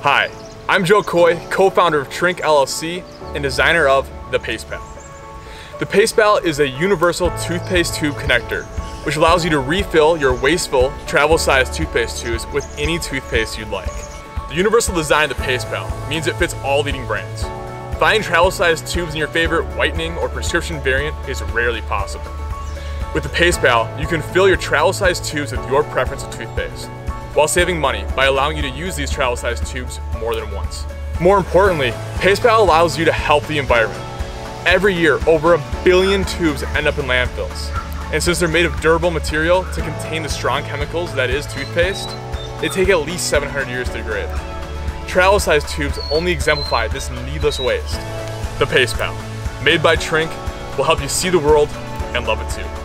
Hi, I'm Joe Coy, co-founder of Trink LLC and designer of the PacePal. The PacePal is a universal toothpaste tube connector, which allows you to refill your wasteful, travel-sized toothpaste tubes with any toothpaste you'd like. The universal design of the PacePal means it fits all leading brands. Finding travel-sized tubes in your favorite whitening or prescription variant is rarely possible. With the PacePal, you can fill your travel-sized tubes with your preference of toothpaste, while saving money by allowing you to use these travel-sized tubes more than once. More importantly, PacePal allows you to help the environment. Every year, over 1 billion tubes end up in landfills. And since they're made of durable material to contain the strong chemicals that is toothpaste, they take at least 700 years to degrade. Travel-sized tubes only exemplify this needless waste. The PacePal, made by Trink, will help you see the world and love it too.